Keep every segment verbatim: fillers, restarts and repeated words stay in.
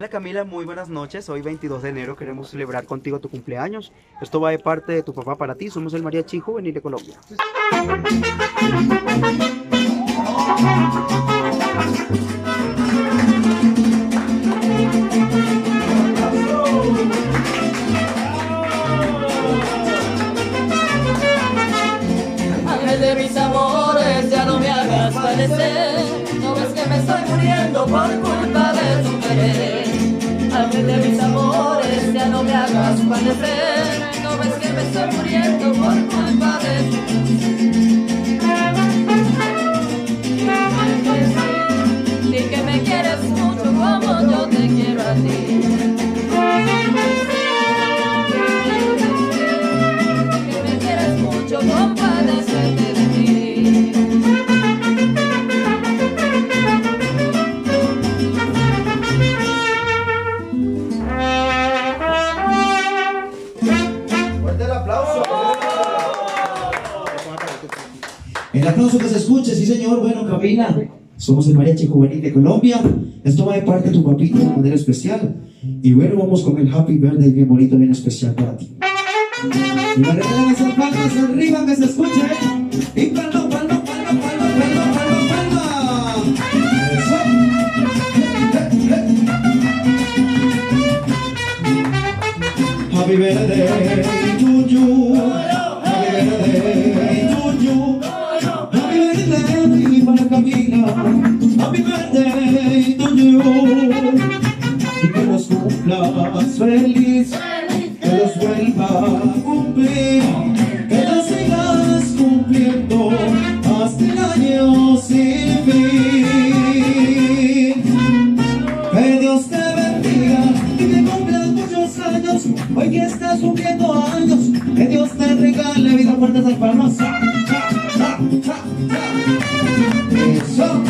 Hola Camila, muy buenas noches. Hoy veintidós de enero queremos celebrar contigo tu cumpleaños. Esto va de parte de tu papá para ti. Somos el Mariachi Juvenil de Colombia. Ángel de mis amores, ya no me hagas padecer. No ves que me estoy muriendo por culpa de tu querer. Ángel de mis amores, ya no me hagas padecer. No ves que me estoy muriendo por culpa de tu querer. Di que me quieres mucho como yo te quiero a ti. Que me quieres mucho, compadécete de mí. Fuerte el aplauso. El aplauso que se escuche, sí señor. Bueno, Camila, somos el Mariachi Juvenil de Colombia. Esto va de parte de tu papito de manera especial. Y bueno, vamos con el Happy Birthday bien bonito, bien especial para ti. Y me regalan esas palmas arriba que se escuche. Y palma, palma, palma, palma, palma, palma, palma. Eso. Happy birthday to you. Happy birthday to you. Happy birthday para Camila. Happy birthday to you. Y que los cumplas feliz. Que los vuelva a cumplir, que los sigas cumpliendo hasta el año sin fin. Que Dios te bendiga y que cumplas muchos años, hoy que estás cumpliendo años. Que Dios te regale vida, fuertes al palmas. ¡Ja, ja, ja, ja, ja! ¡Eso!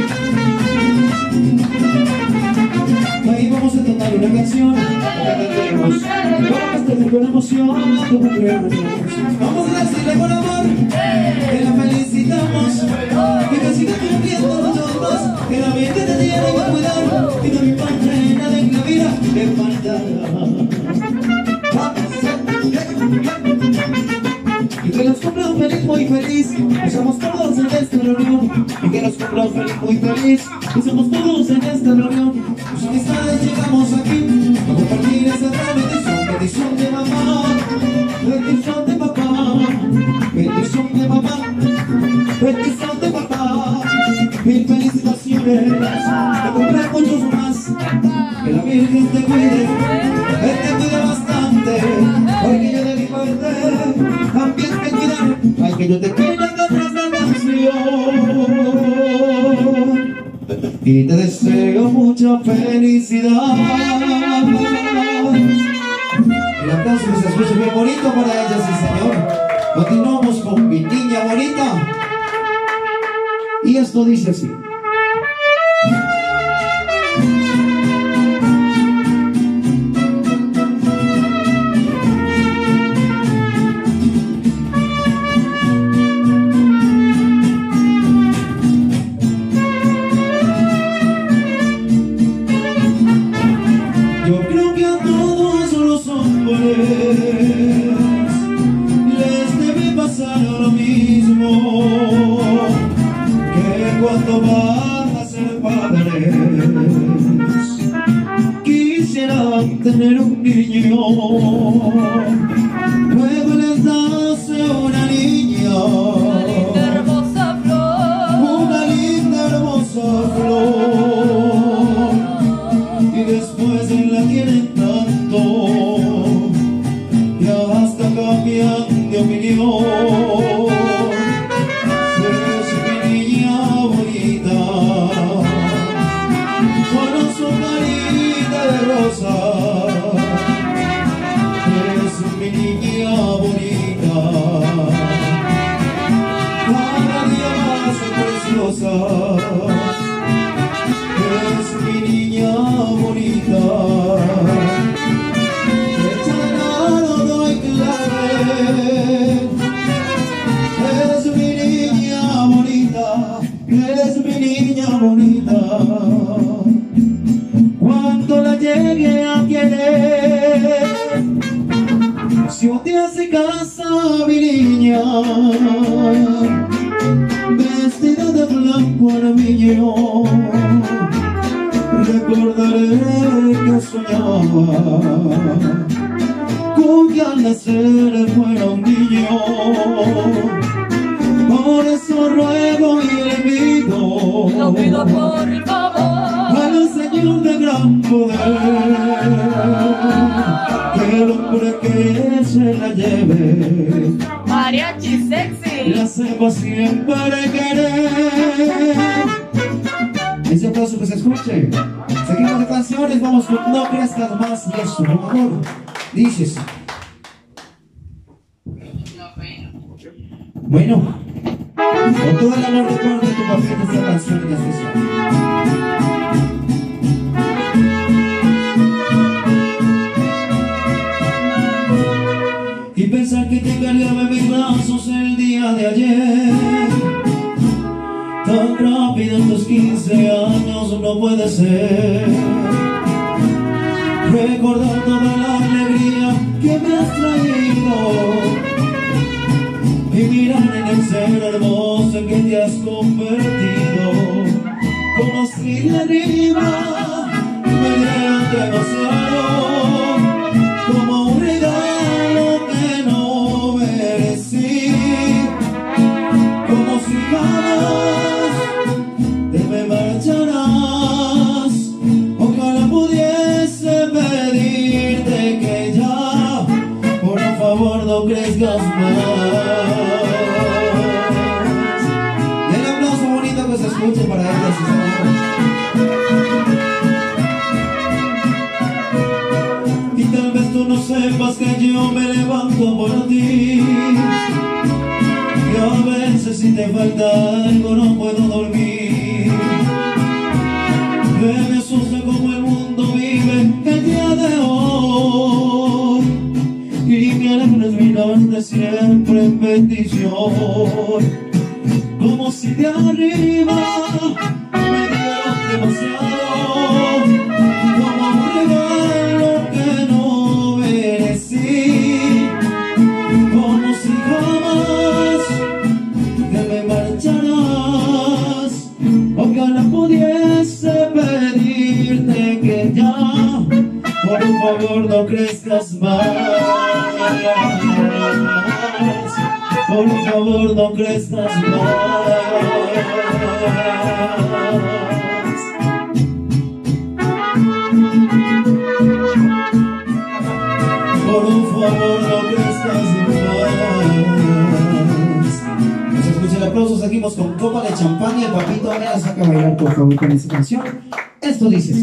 Ahí vamos a cantar una canción para que cantemos. Vamos a estar con emoción a tu cumpleaños. Vamos a decirle con amor que la felicitamos, que te siga cumpliendo muchos más, que la vida te tiene que cuidar y no me importa nada en la vida te faltará. Y que los cumpla feliz, muy feliz, que somos todos en esta reunión. Y que los cumpla feliz, muy feliz, que somos todos en esta reunión. Tus amistades llegamos aquí a compartir esa gran bendición, bendición de mamá, bendición de papá, bendición de mamá, bendición de papá. Mil felicitaciones, que cumplan muchos más, que la Virgen te cuide, que te cuide bastante. Hoy que yo de mi parte también te cuidaré, ay que yo te cuide detrás de la canción. Y te deseo mucha felicidad. El aplauso que se escucha bien bonito para ella, sí señor. Continuamos con mi niña bonita. Y esto dice así. Yo creo que a todos los hombres les debe pasar lo mismo, que cuando van a ser padres quisieran tener un niño. Luego les nace una niña, Una linda hermosa flor, una linda hermosa flor, y después la quieren tanto y hasta cambian de opinión. Es mi niña bonita, con su carita de rosa. Es mi niña bonita, cada día más preciosa. Es mi niña bonita, echará no doy clave. Es mi niña bonita, es mi niña bonita. Cuando la llevo querer. Si un día se casa mi niña, vestida de blanco armiño, recordaré que soñaba con que al nacer fuera un niño. Por eso ruego y le pido, lo pido por favor al Señor de gran poder, que el hombre que se la lleve, mariachi sexy, la sepa siempre querer. Ese aplauso que se escuche. Seguimos de canciones, vamos con No Crezcas Más y eso, por favor. Dices. Bueno, con todo el amor de parte de tu papel esta canción en especial. Y pensar que te cargaba en mis brazos el día de ayer, tan rápido en tus quince años no puede ser. Recordar toda la alegría que me has traído y mirar en el ser hermoso que te has convertido. Conocí de arriba, me dieron demasiado, como un regalo que no merecí, como si jamás te me marcharás. Ojalá pudiese pedirte que ya, por favor, no crezcas más. Y el aplauso bonito que se escuche para ella, si se y tal vez tú no sepas que yo me levanto por ti, que a veces si te falta algo no puedo dormir. Que me asusta como el mundo vive el día de hoy, y me alegra mirarte siempre en bendición. Como si de arriba me dieron demasiado, como un regalo que no merecí, como si jamás te me marcharás. Ojalá pudiese pedirte que ya, por favor, no crezcas más. Por favor, no crezcas más. Por favor, no crezcas más. No se escucha el aplauso, seguimos con copa de champán y el papito me la saca a bailar, por favor, con esta canción. Esto dice.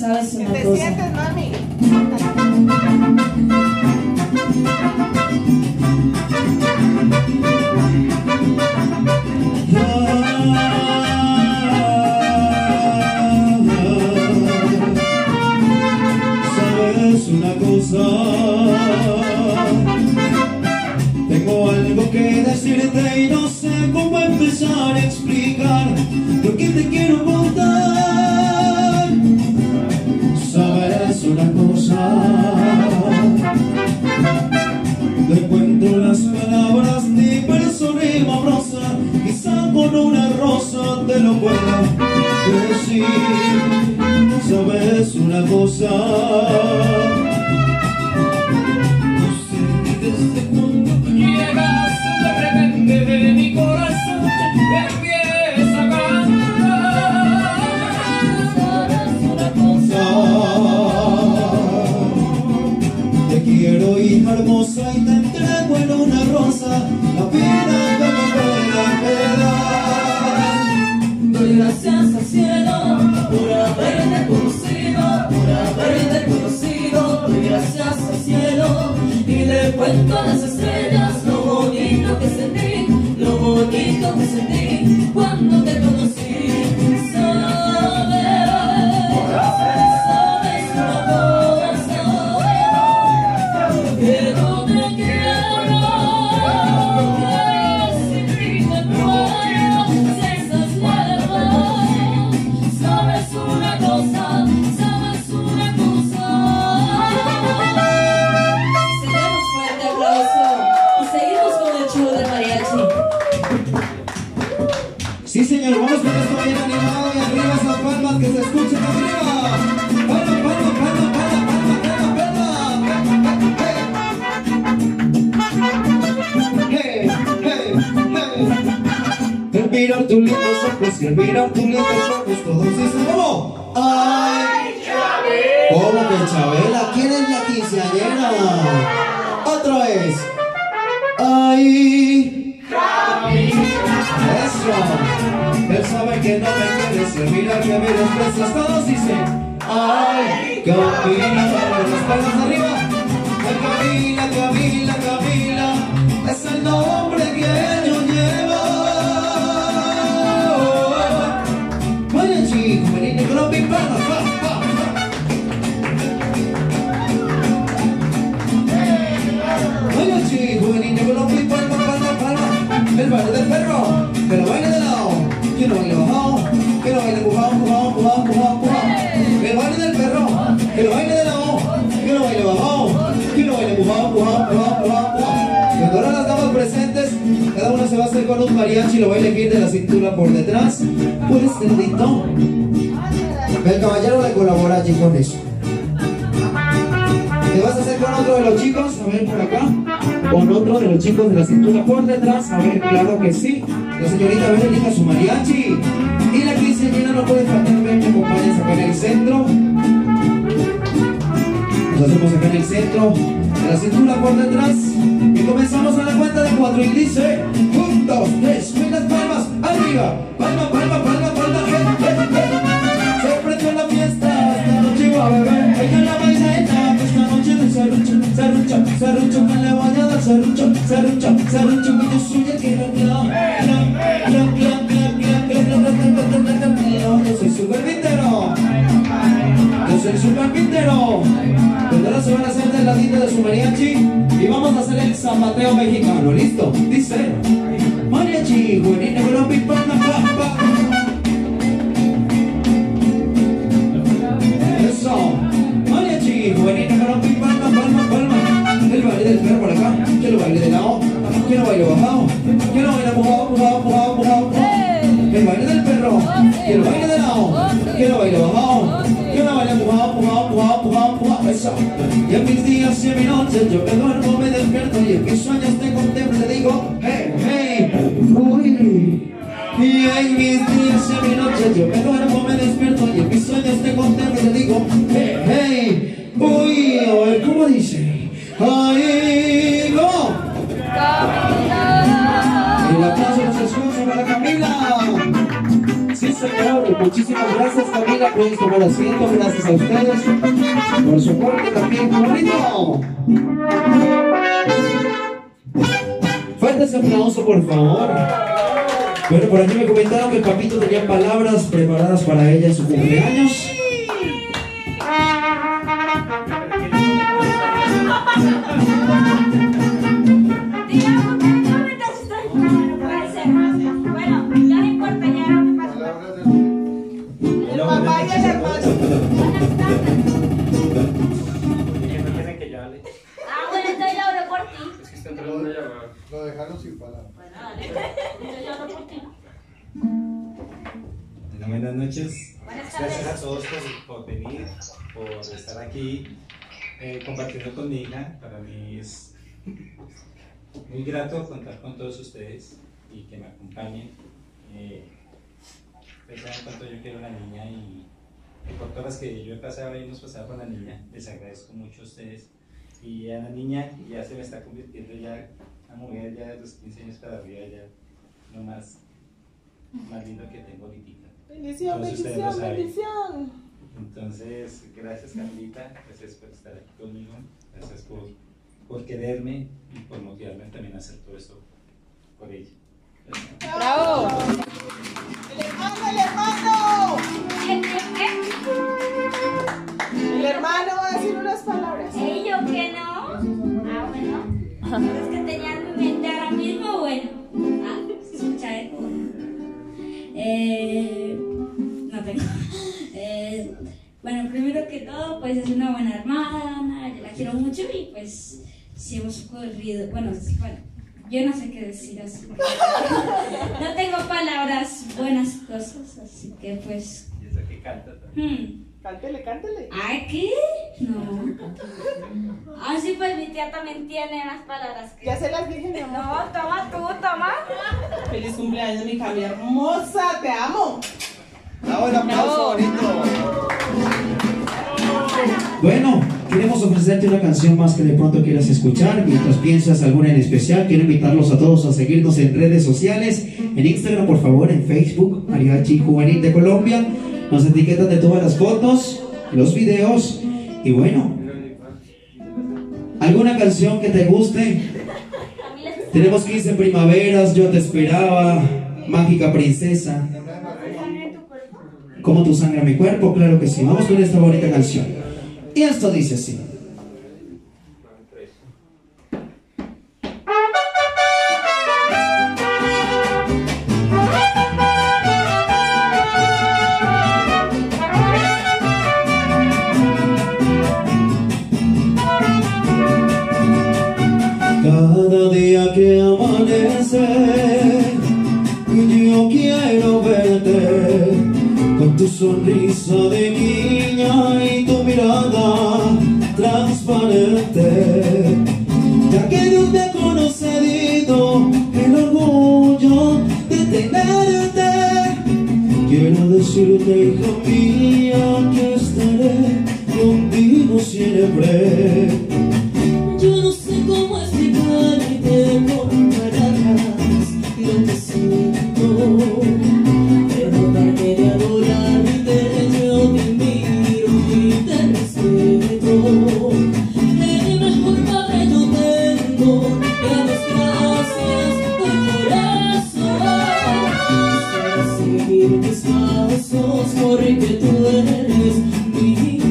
sabes una ¿Te cosa. sientes, mami? Sabes una cosa, tengo algo que decirte y no sé cómo empezar a explicar lo que te quiero contar. Sabes una cosa, te encuentro las palabras ni verso rima rosa, quizá con una rosa te lo pueda decir. Sabes una cosa, no sé desde cuándo tú llegas de repente de mi corazón empieza a cantar. Sabes una cosa, Te quiero, hija hermosa, y te entrego en una rosa la vida que me pueda quedar. doy gracias al cielo por haberte conocido, por haberte conocido. Doy gracias al cielo y le cuento a las estrellas lo bonito que sentí, lo bonito que sentí cuando te conocí. Sabes, sabes una cosa, que no te quiero, que sin ti me muero, si estás lejos. Sabes una cosa, sabes una cosa. Se den un fuerte aplauso y seguimos con el show de mariachi. Sí, señor, vamos con esto bien animado y arriba esas palmas que se escuchen arriba. Palma, palma, palma, palma, palma, palma, palma. Hey, hey, hey. Al mirar tus lindos ojos y al mirar tus lindos ojos todos dicen ¿cómo? ¡Ay! ¿Cómo que Chabela? ¿Quién es la quinceañera? Otra vez. ¡Ay! Eso. Él sabe que no me quieres y al mirar que me desprecias todos dicen ¡ay! Camila, las palmas arriba. Ay, Camila, Camila, Camila, es el nombre que ellos llevan. Vaya chico, venite con mi palma, pa, pa, pa. Vaya chico, venite con mi palma, palma, palma. El baile del perro, que lo baile de lado, que lo baile bajado, que lo baile empujado, empujado, empujado, empujado, empujado. El baile del perro, que lo baile de lado, que lo baile bajado, que lo baile empujado, empujado, empujado, empujado, empujado. Cuando ahora las damas presentes, cada una se va a hacer con un mariachi y lo va a elegir de la cintura por detrás, por este ladito. El caballero le colabora allí con eso. Te vas a hacer con otro de los chicos, a ver por acá, con otro de los chicos de la cintura por detrás, a ver, claro que sí. La señorita a ver, elija su mariachi. Y la quinceañera no puede faltar, ven, me acompañas acá en el centro. Nos hacemos acá en el centro, de la cintura por detrás. Y comenzamos a la cuenta de cuatro y dice un, dos, tres, con las palmas arriba. Palma, palma, palma, palma, hey, hey, hey. Se prendió la fiesta, esta noche va a beber. Ella la baileta, esta noche de serrucho, serrucho, serrucho, que le voy a dar serrucho, serrucho, serrucho, que yo soy el que lo clava. Yo soy su carpintero, yo soy su carpintero. Pues ahora se van a hacer del ladito de su mariachi y vamos a hacer el zapateo mexicano, ¿listo? Dice mariachi, buenina, pero pipana, pa, pa. Eso, mariachi, buenina, pero pipana, palma, palma. El baile del perro por acá, que lo baile de lado, que lo baile bajado, que lo baile empujado, empujado, empujado, empujado. El baile del perro, que lo baile de lado, que lo baile bajado, que lo baile empujado, empujado, empujado, empujado, empujado. Eso. Y en mis días y en mi noche yo me duermo, me despierto y en mis sueños te contemplo y te digo hey, hey, uy. Y en mis días y en mi noche yo me duermo, me despierto y en mis sueños te contemplo y te digo hey, hey, uy. A ver, ¿cómo dice? Ay, no. El aplauso nos escucha para Camila. Sí, señor. Muchísimas gracias, Camila. Puedes tomar asiento. Gracias a ustedes por su aporte también. ¡Bonito! Fuerte ese aplauso, por favor. Bueno, por aquí me comentaron que el papito tenía palabras preparadas para ella en su cumpleaños. El papá y el hermano. Ah, bueno, entonces yo hablo por ti. Es que está entrando una llamada. Lo dejaron sin palabras. Bueno, dale. Entonces yo hablo por ti. Bueno, buenas noches. Buenas Gracias tardes. a todos por, por venir, por estar aquí eh, compartiendo con mi hija. Para mí es muy grato contar con todos ustedes y que me acompañen. Eh, ustedes saben cuánto yo quiero a la niña y, y por todas las que yo he pasado y hemos pasado con la niña, les agradezco mucho a ustedes. Y a la niña ya se me está convirtiendo ya una mujer ya de los quince años para arriba, ya lo más, más lindo que tengo ahorita. Bendición, Todos ustedes lo bendición, saben. bendición. Entonces, gracias Carlita, gracias por estar aquí conmigo, gracias por, por quererme y por motivarme también a hacer todo esto por ella. ¡Bravo! ¡El hermano, el hermano! ¿Qué, qué, El hermano va a decir unas palabras. qué? ¿Eh, yo que no? Ah, bueno. Es que tenía en mi mente ahora mismo, bueno. Ah, se escucha eco. Eh, no tengo. Eh, bueno, primero que todo, pues es una buena hermana, yo la quiero mucho y pues si hemos corrido, bueno, bueno, yo no sé qué decir así. No tengo palabras, buenas cosas, así que pues. Y eso que canta también. Hmm. Cántele, cántele. ¿Ay, qué? No. Ah, sí, pues mi tía también tiene unas palabras que. Ya se las dije, mi amor. No, toma tú, toma. Feliz cumpleaños, mi Cami hermosa, te amo. Bravo, el aplauso bonito. Bueno, queremos ofrecerte una canción más que de pronto quieras escuchar. Mientras piensas alguna en especial, quiero invitarlos a todos a seguirnos en redes sociales. En Instagram, por favor, en Facebook, Mariachi Juvenil de Colombia. Nos etiquetan de todas las fotos, los videos. Y bueno, ¿alguna canción que te guste? Tenemos quince primaveras, Yo te esperaba, Mágica princesa. Como tu sangre a mi cuerpo, claro que sí. Vamos con esta bonita canción. Y esto dice así. Cada día que amanece, yo quiero verte con tu sonrisa de niña y tu mirada transparente. Ya que Dios me ha concedido el orgullo de tenerte, quiero decirte, hija mía, que estaré contigo siempre. Yo no sé cómo explicarte con palabras lo que siento, pero aparte de adorarte yo te admiro y te respeto. El mejor padre no tengo, damos gracias por corazón. Quisiera seguir tus pasos porque tú eres mi.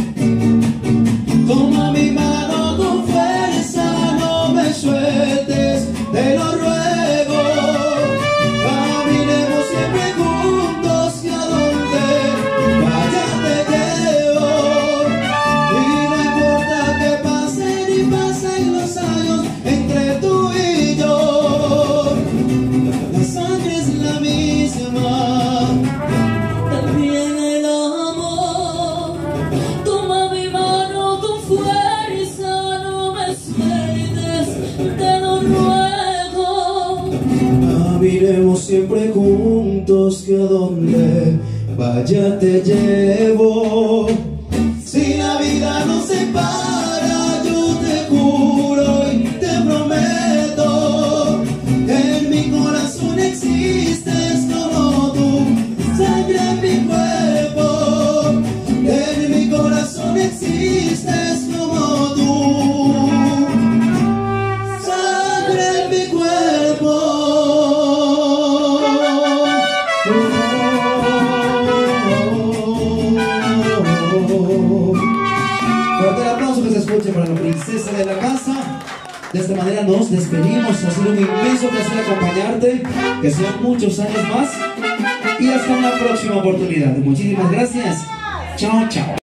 Toma mi mano con fuerza, no me sueltes, te lo ruego. Caminemos siempre juntos, que a donde vaya te llevo. Y no importa que pasen y pasen los años entre tú y yo, la sangre es la misma, también el amor. Toma mi mano con fuerza, no me sueltes, te lo ruego. Caminemos siempre juntos, que a donde vaya te llevo. Si la vida nos separa, yo te juro y te prometo, en mi corazón existes como tú. aplauso que se escuche para la princesa de la casa. De esta manera nos despedimos. Ha sido un inmenso placer acompañarte. Que sean muchos años más. Y hasta una próxima oportunidad. Muchísimas gracias. Chao, chao.